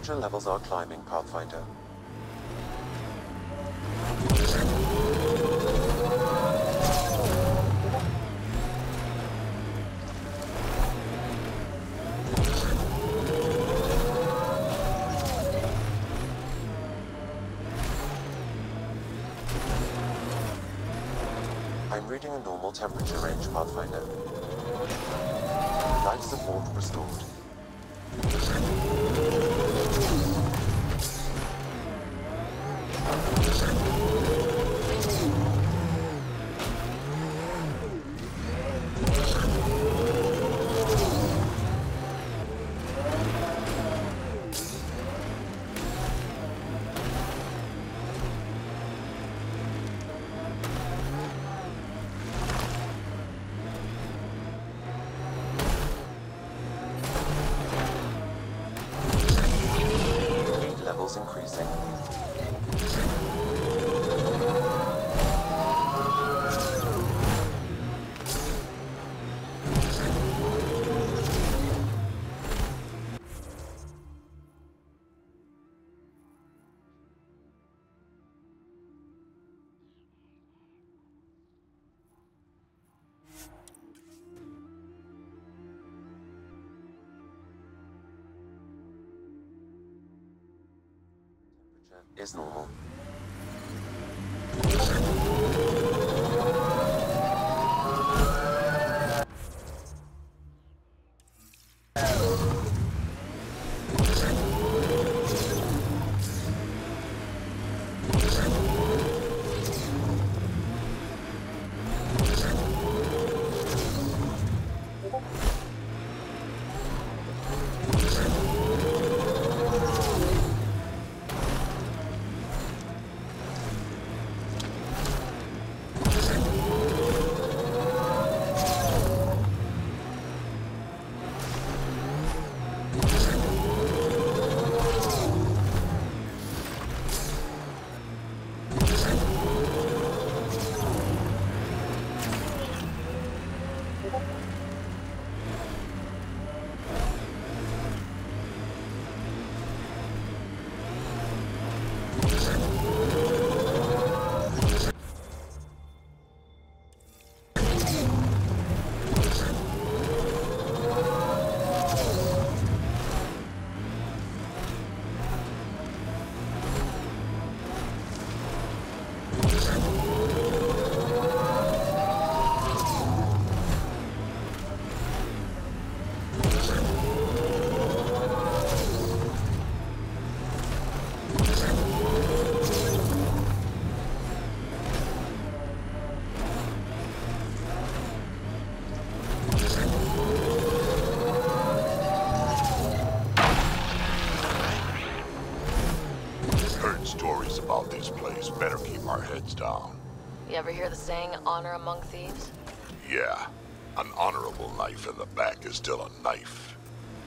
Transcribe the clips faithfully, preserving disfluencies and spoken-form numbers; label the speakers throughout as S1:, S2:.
S1: Temperature levels are climbing, Pathfinder. I'm reading a normal temperature range, Pathfinder. Life support restored. Increasing. Is normal.
S2: Stories about this place. Better keep our heads down.
S3: You ever hear the saying, honor among thieves?
S2: Yeah. An honorable knife in the back is still a knife.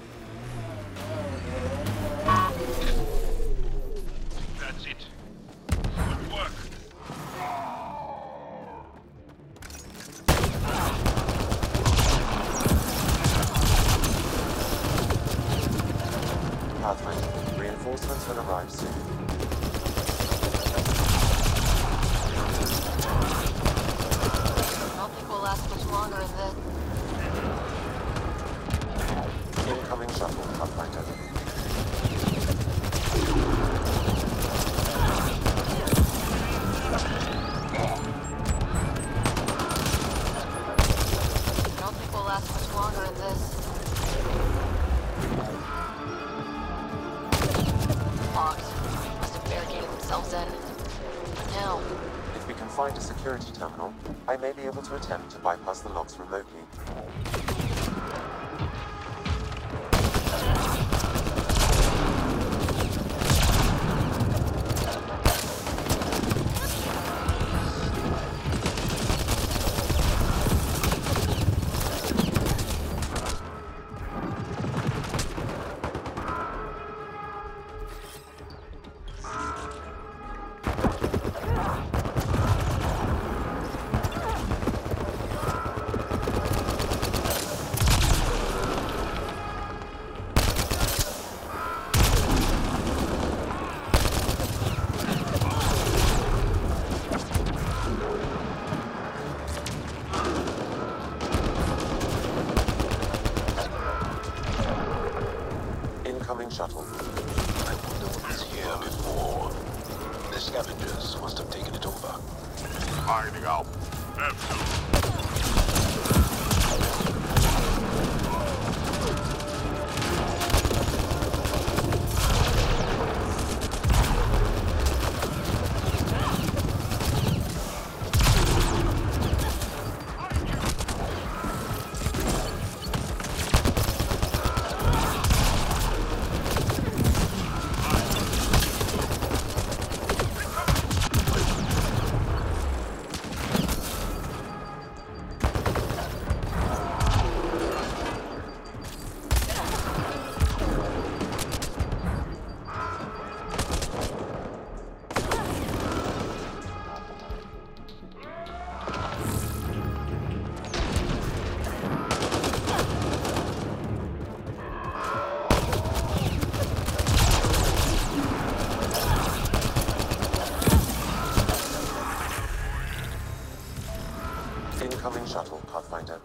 S4: That's it. Good work.
S1: Pathfinder, reinforcements will arrive soon.
S3: I don't think we'll last much longer in this.
S1: Incoming shuttle, Pathfinder.
S3: I don't think we'll last much longer in this. Locked. Must have barricaded themselves in. Now.
S1: If we can find a security terminal, I may be able to attempt to bypass the locks remotely. shuttle.
S2: I wonder what was here before. The scavengers must have taken it over. Finding out.
S1: Incoming shuttle, Pathfinder.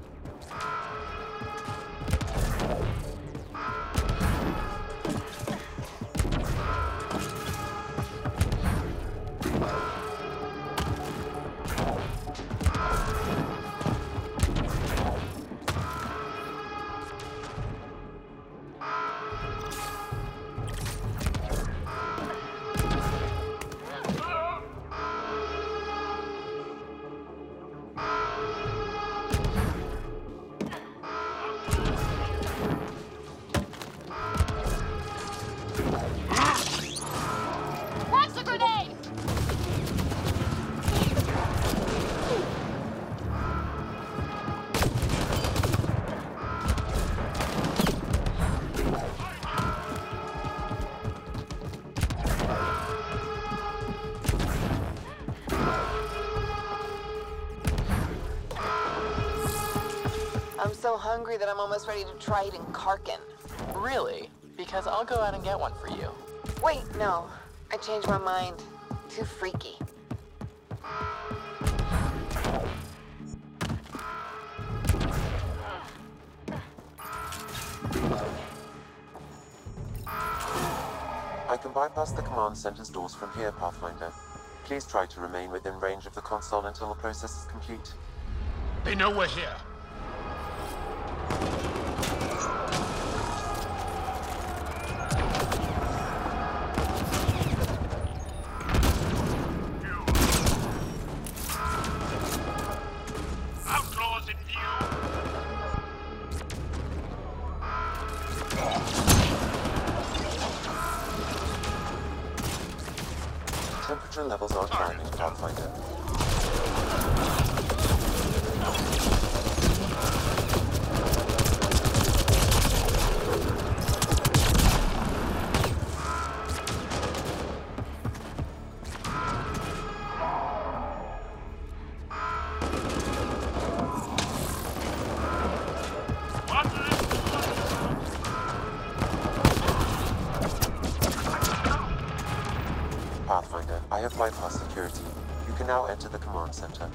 S3: Watch the grenade!
S5: I'm so hungry that I'm almost ready to try eating Karkin.
S6: Really? Because I'll go out and get one for you.
S5: Wait, no. I changed my mind. Too freaky.
S1: I can bypass the command center's doors from here, Pathfinder. Please try to remain within range of the console until the process is complete.
S4: They know we're here. Outlaws in view.
S1: Temperature levels are climbing, Pathfinder. Pathfinder, I have bypassed security. You can now enter the command center.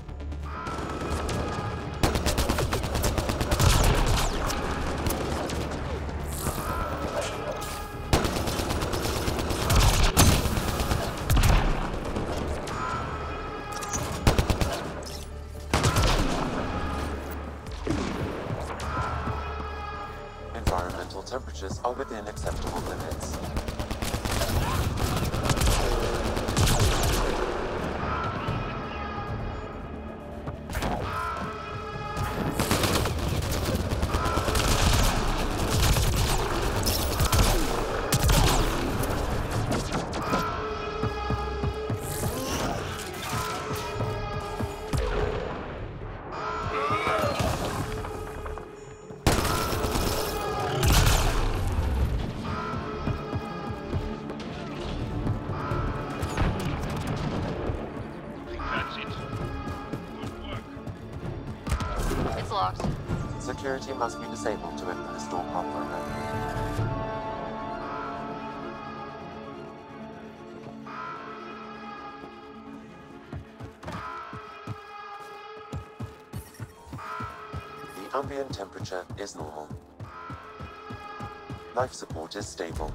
S1: Environmental temperatures are within acceptable limits.
S3: It's locked.
S1: Security must be disabled to open this door, Pathfinder. The ambient temperature is normal. Life support is stable.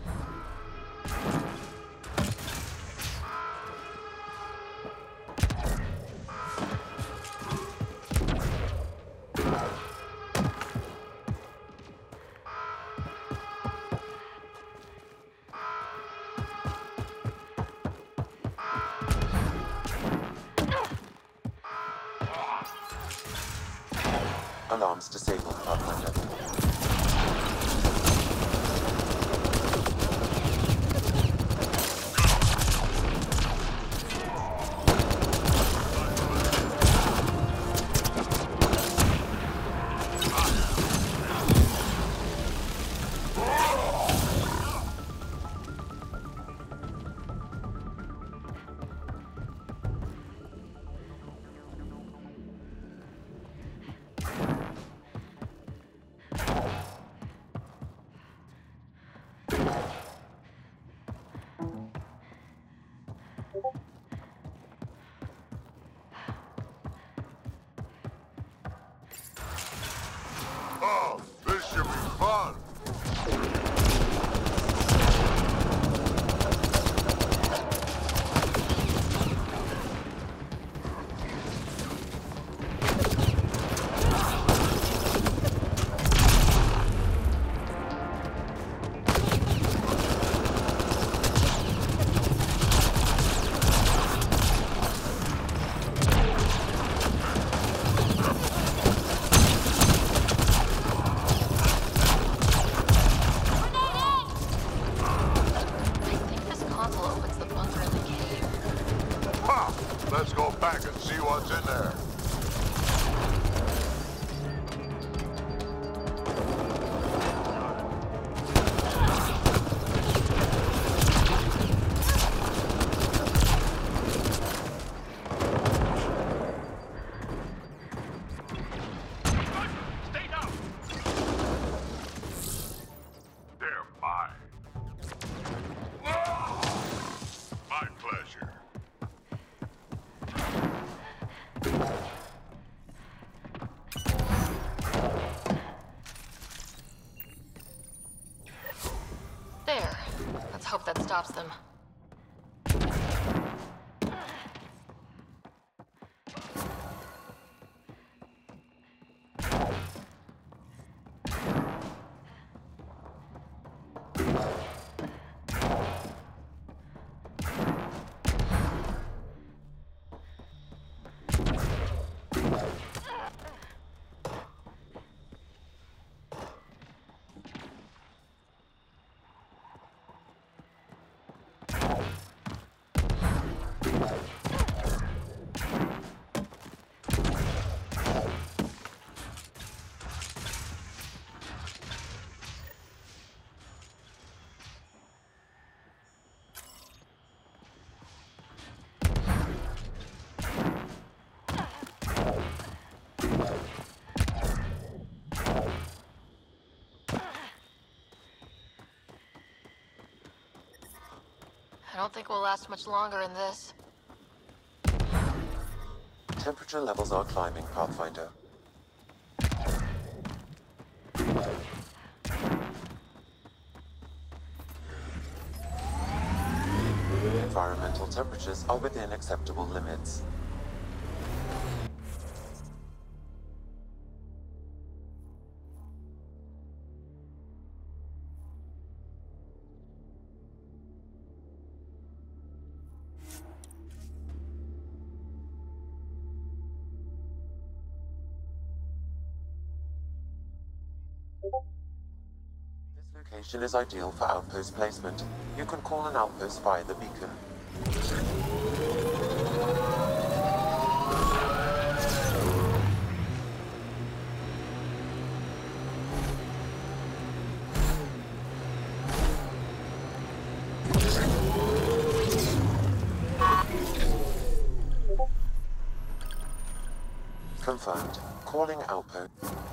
S1: Alarms disabled, Pathfinder.
S7: Oh, this should be fun. Let's go back and see what's in there.
S4: Stay down!
S7: They're mine. My pleasure.
S3: There. Let's hope that stops them. I don't think we'll last much longer in this.
S1: Temperature levels are climbing, Pathfinder. Environmental temperatures are within acceptable limits. This location is ideal for outpost placement. You can call an outpost via the beacon. Confirmed. Calling outpost.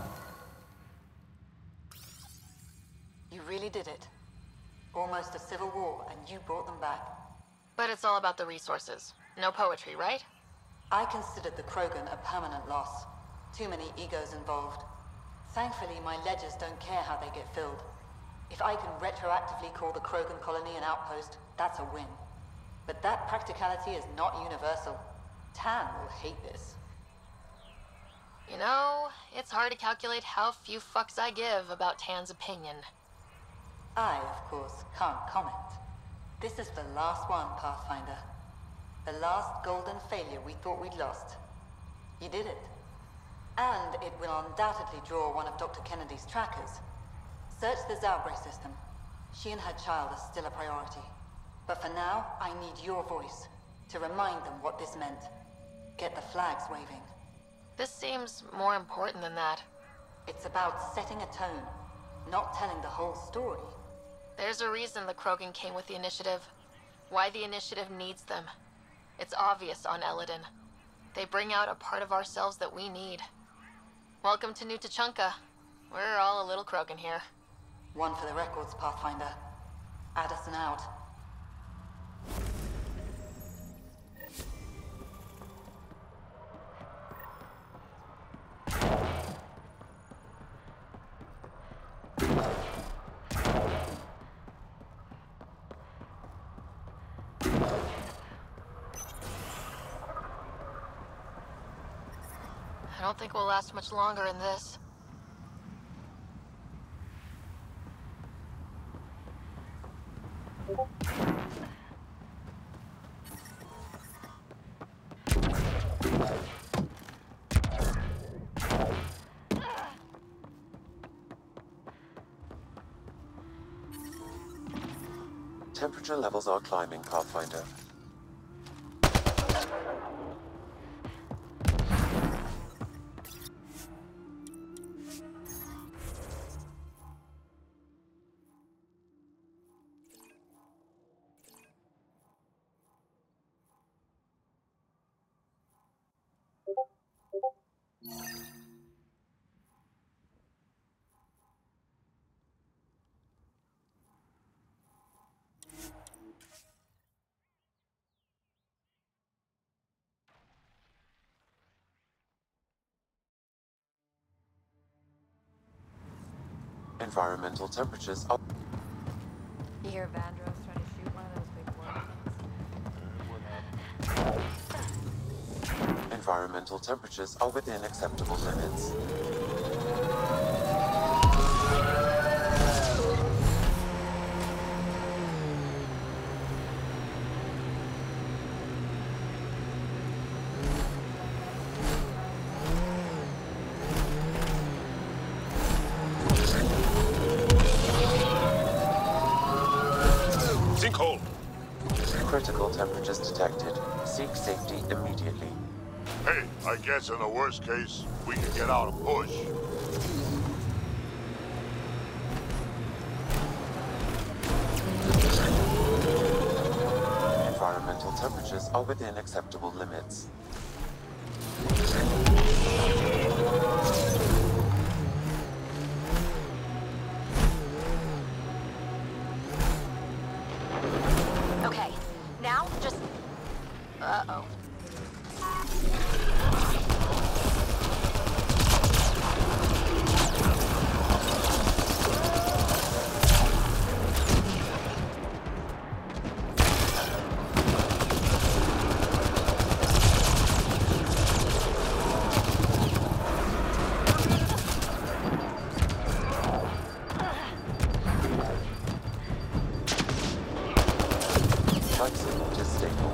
S8: You really did it. Almost a civil war, and you brought them back.
S3: But it's all about the resources. No poetry, right?
S8: I considered the Krogan a permanent loss. Too many egos involved. Thankfully, my ledgers don't care how they get filled. If I can retroactively call the Krogan colony an outpost, that's a win. But that practicality is not universal. Tan will hate this.
S3: You know, it's hard to calculate how few fucks I give about Tan's opinion.
S8: I, of course, can't comment. This is the last one, Pathfinder. The last golden failure we thought we'd lost. You did it. And it will undoubtedly draw one of Doctor Kennedy's trackers. Search the Zaubre system. She and her child are still a priority. But for now, I need your voice to remind them what this meant. Get the flags waving.
S3: This seems more important than that.
S8: It's about setting a tone, not telling the whole story.
S3: There's a reason the Krogan came with the initiative. Why the initiative needs them. It's obvious on Elaaden. They bring out a part of ourselves that we need. Welcome to New Tachanka. We're all a little Krogan here.
S8: One for the records, Pathfinder. Addison out.
S3: I don't think we'll last much longer in this.
S1: Temperature levels are climbing, Pathfinder. Environmental temperatures are...
S9: You hear Vandross trying to shoot one of those big war things?
S1: Environmental temperatures are within acceptable limits. Critical temperatures detected. Seek safety immediately.
S7: Hey, I guess in the worst case, we can get out and push.
S1: Environmental temperatures are within acceptable limits.
S3: Okay, now just... Uh-oh.
S1: Type signal is stable.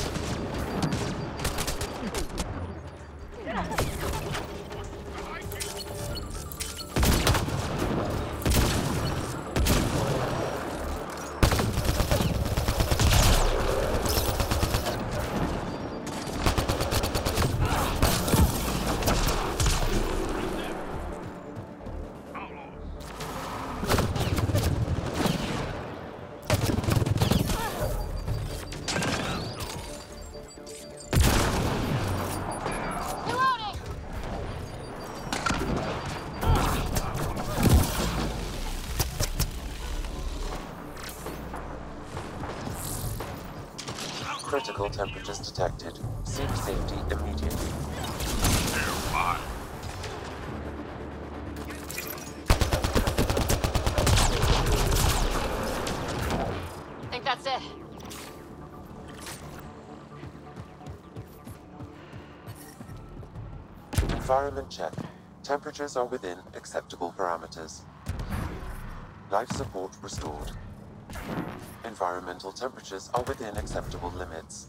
S1: Critical temperatures detected. Seek safety immediately.
S7: Nearby.
S1: Environment check. Temperatures are within acceptable parameters. Life support restored. Environmental temperatures are within acceptable limits.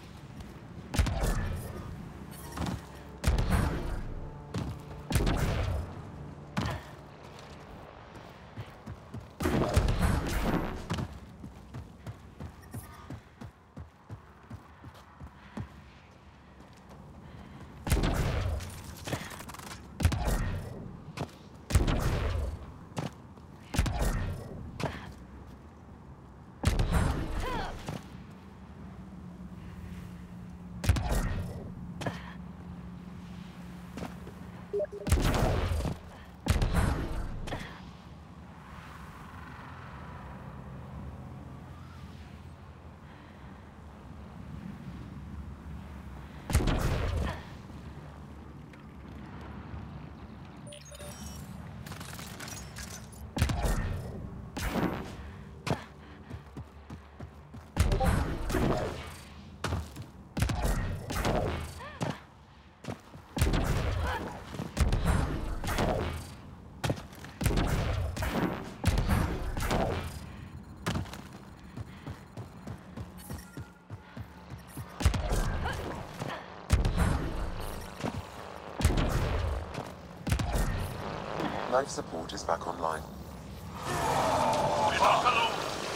S1: Life support is back online.
S4: We're not alone.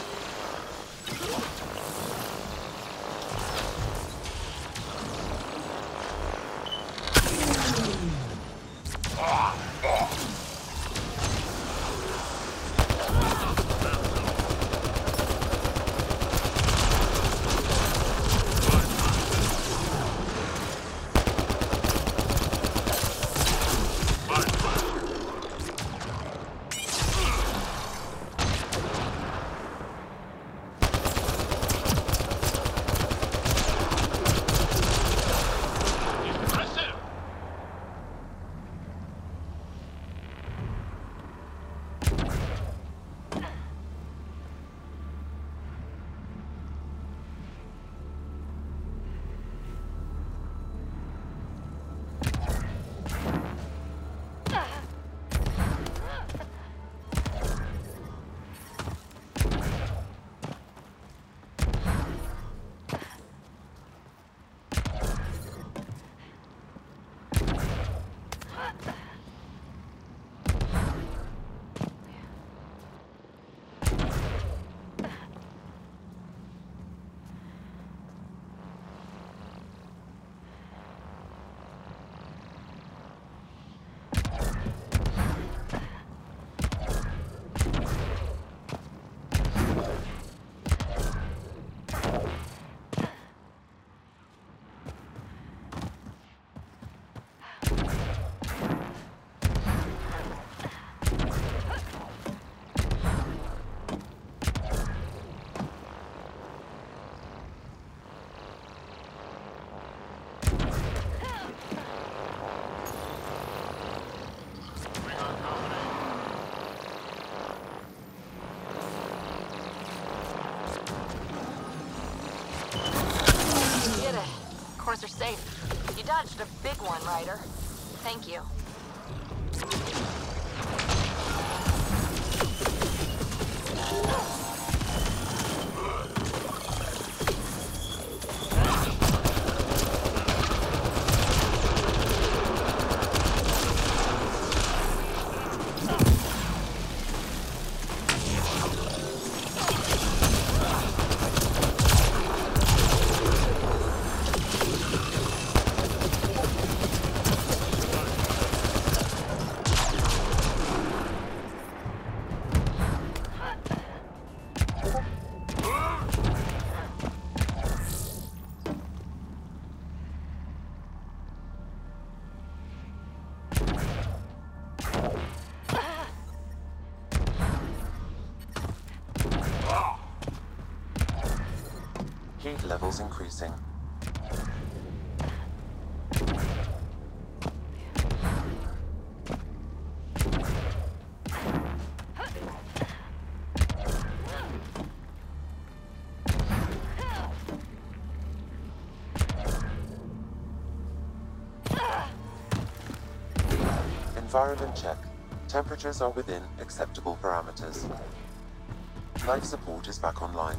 S3: Cores are safe. You dodged a big one, Ryder. Thank you.
S1: Heat levels increasing. Environment check. Temperatures are within acceptable parameters. Life support is back online.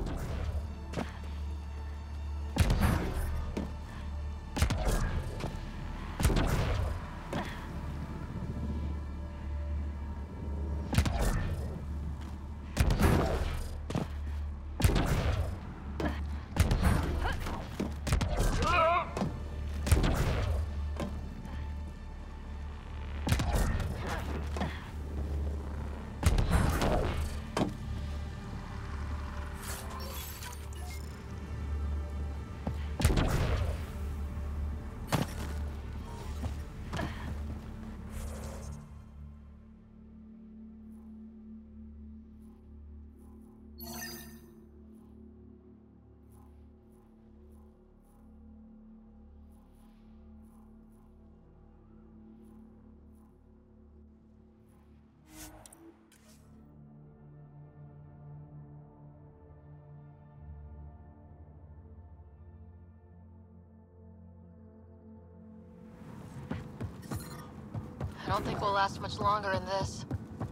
S3: I don't think we'll last much longer in this.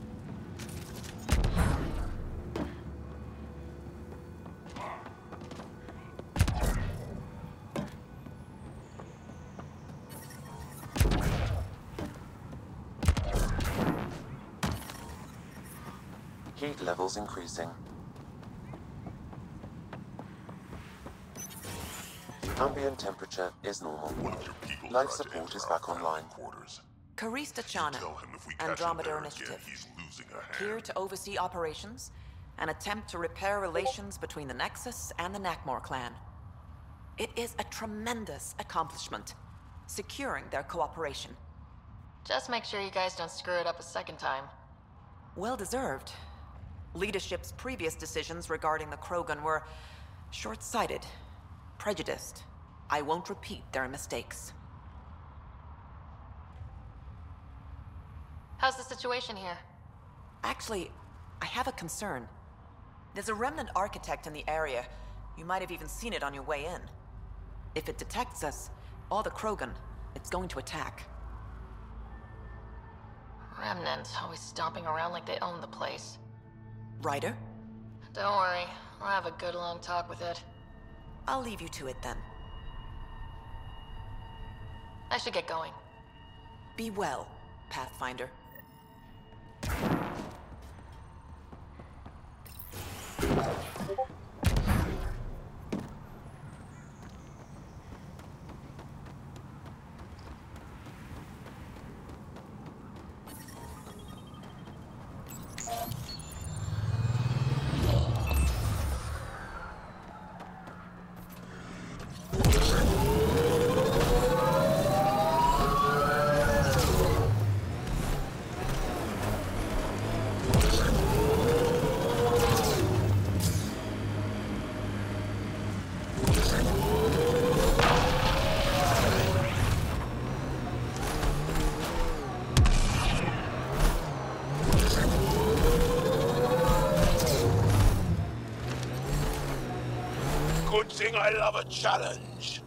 S1: Heat levels increasing. Ambient temperature is normal.
S7: One of your people
S1: Life
S7: tried to
S1: support
S7: enter
S1: is
S7: our
S1: back
S7: family
S1: online.
S7: quarters.
S10: Karista Chana,
S7: Tell him if we catch him
S10: Andromeda
S7: there again,
S10: Initiative.
S7: he's losing a hand.
S10: Here to oversee operations and attempt to repair relations between the Nexus and the Nakmor clan. It is a tremendous accomplishment, securing their cooperation.
S3: Just make sure you guys don't screw it up a second time.
S10: Well deserved. Leadership's previous decisions regarding the Krogan were short-sighted, prejudiced. I won't repeat their mistakes.
S3: How's the situation here?
S10: Actually, I have a concern. There's a remnant architect in the area. You might have even seen it on your way in. If it detects us, or the Krogan, it's going to attack.
S3: Remnants, always stomping around like they own the place.
S10: Ryder?
S3: Don't worry, I'll have a good long talk with it.
S10: I'll leave you to it then.
S3: I should get going.
S10: Be well, Pathfinder.
S2: Good thing I love a challenge.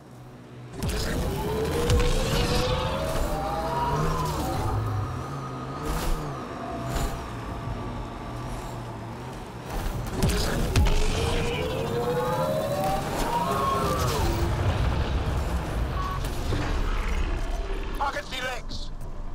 S2: I can see legs.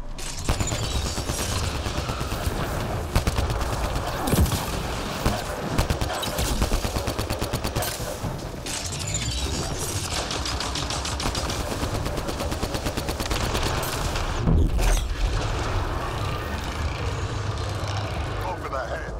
S2: Over the head.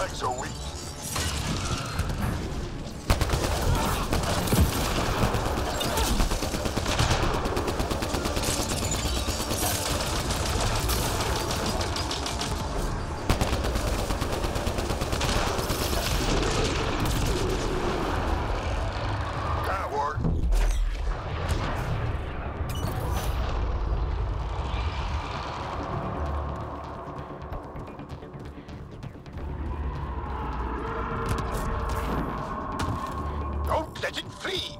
S7: Legs are weak. Can't work. Don't let it flee!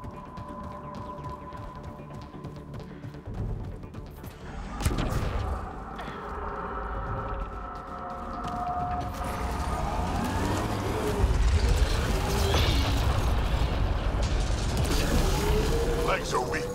S7: Legs are weak.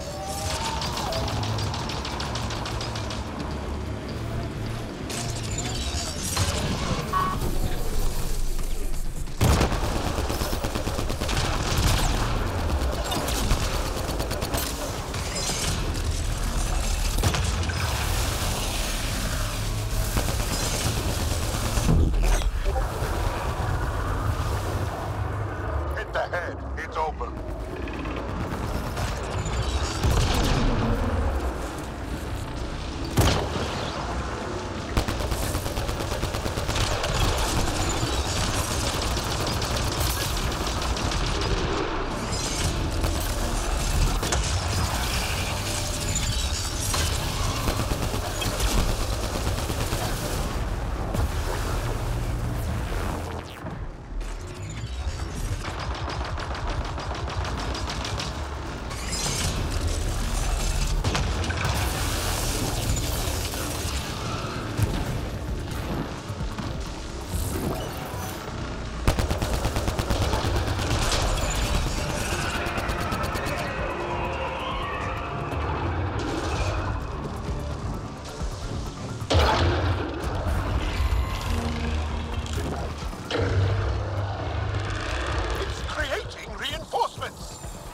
S7: Hit the head. It's open. It's creating reinforcements.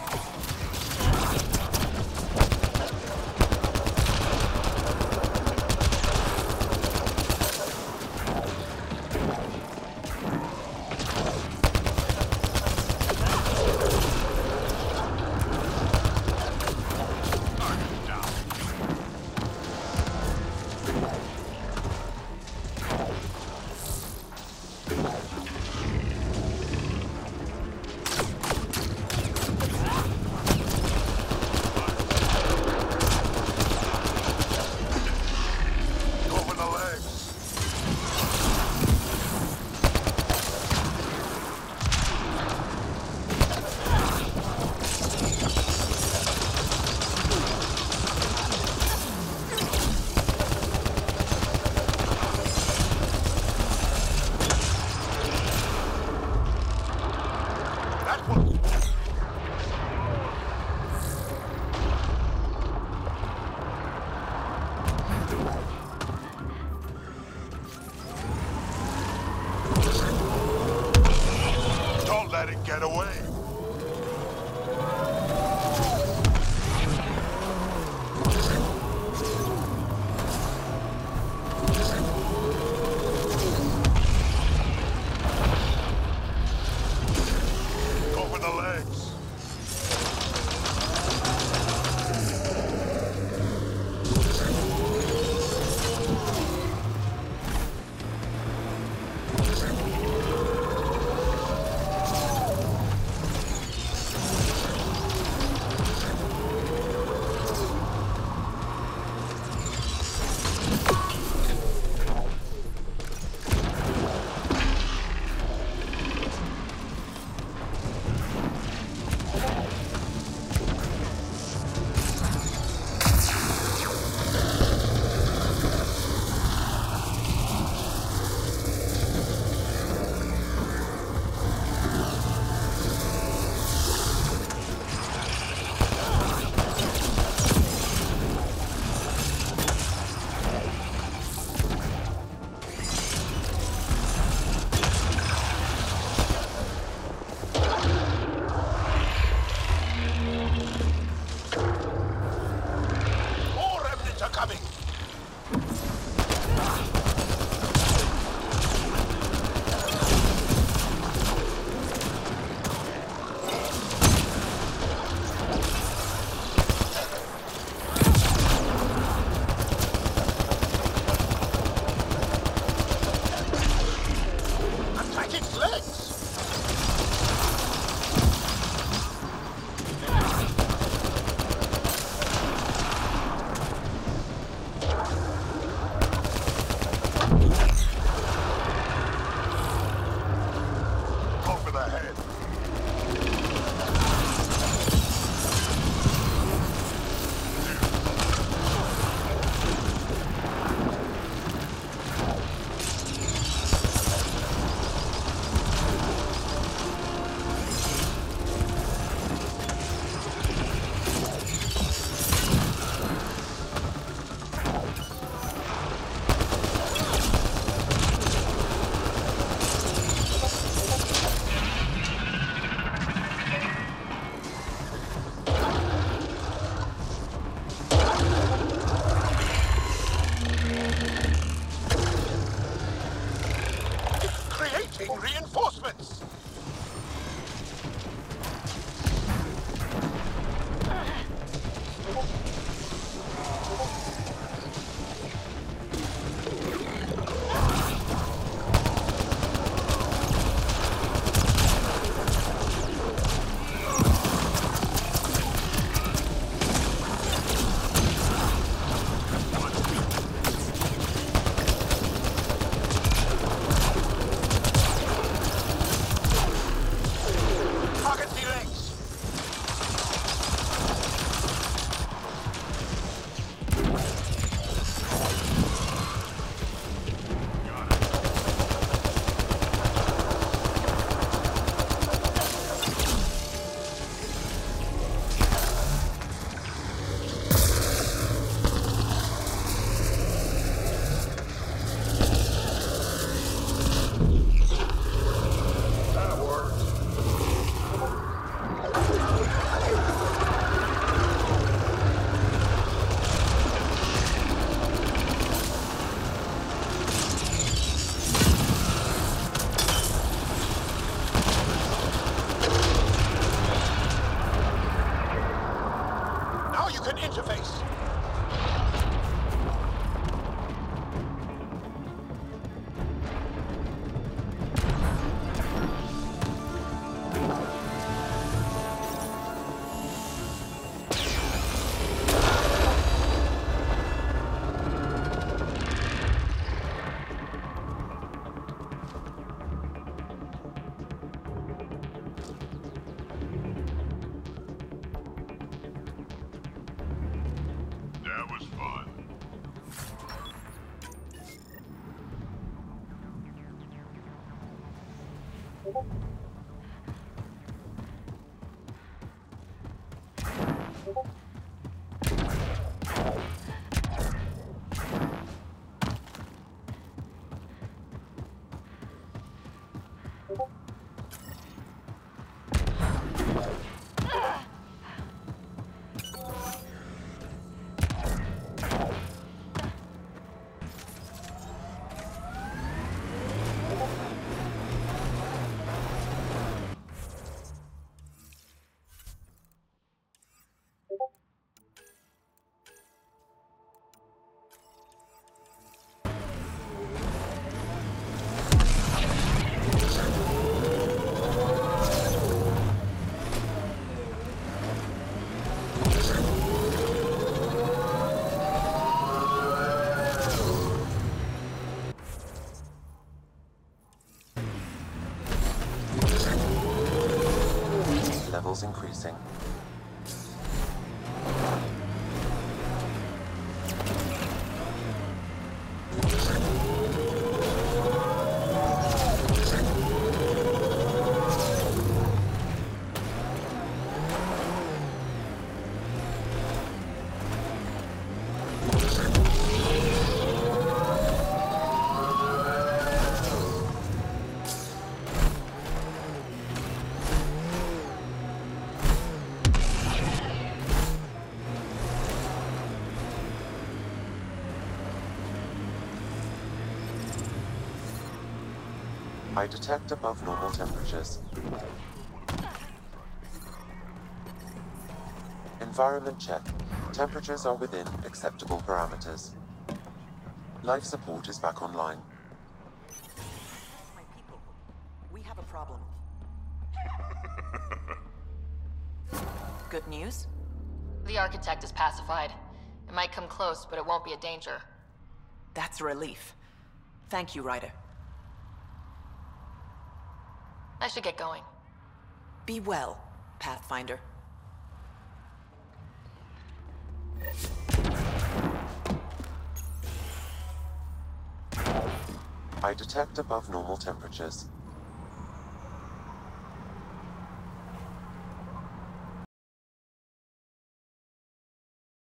S7: Open the legs. That one. Don't let it get away. Open the legs.
S2: Awaiting reinforcements!
S1: Levels increasing. I detect above normal temperatures. Environment check. Temperatures are within acceptable parameters. Life support is back online.
S10: My people, we have a problem. Good news?
S3: The architect is pacified. It might come close, but it won't be a danger.
S10: That's a relief. Thank you, Ryder.
S3: I should get going.
S10: Be well, Pathfinder.
S1: I detect above normal temperatures.